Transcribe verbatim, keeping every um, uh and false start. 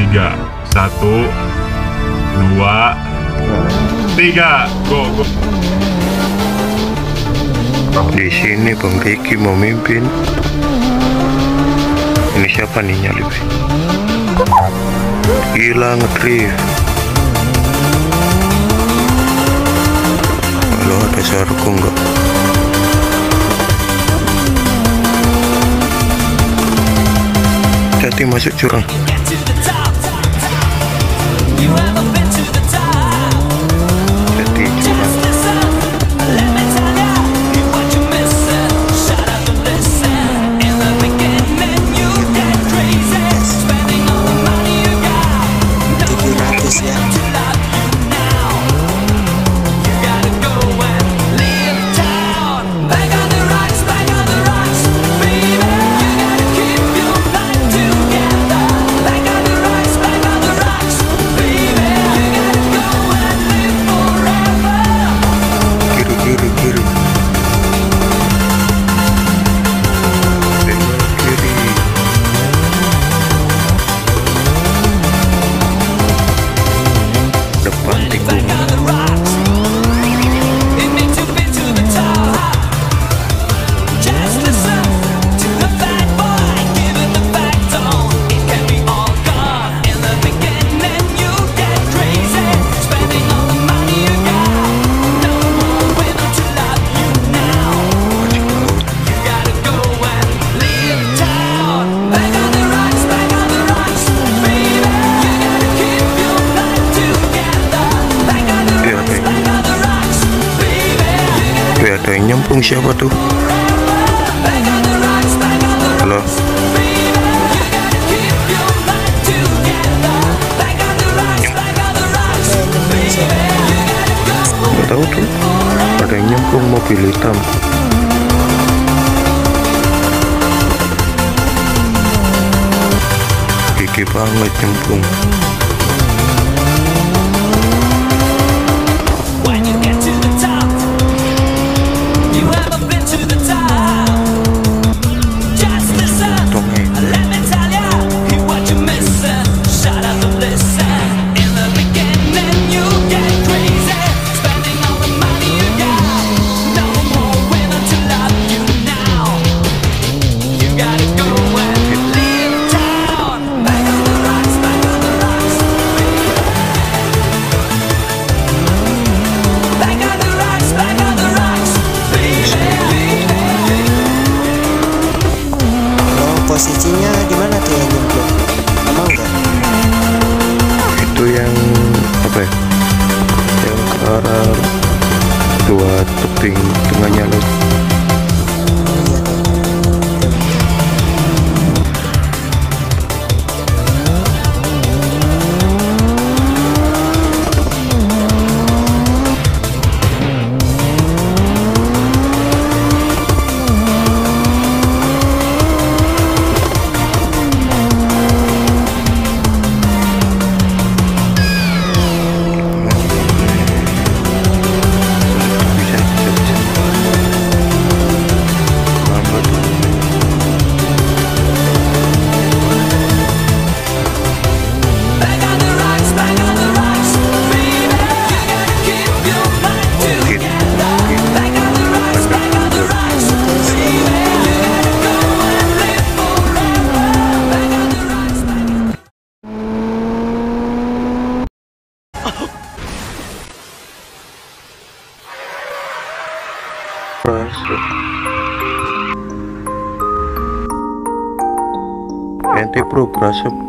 tiga. Satu, dua, tiga, go, go. Di sini Bang Riki mau mimpin. Ini siapa nih nyalip? Gila ngedrift. Kalau ada sarku enggak? Jadi masuk jurang. Jadi jurang. Ada yang nyempung, siapa tuh? Halo? Nggak tahu tuh. Ada yang nyempung mobil hitam. Gigi banget nyempung. Posisinya di mana tuh yang nyemplung? Lama enggak? Itu yang apa ya? Yang ke arah dua tebing tengahnya laut. Ente bro berasa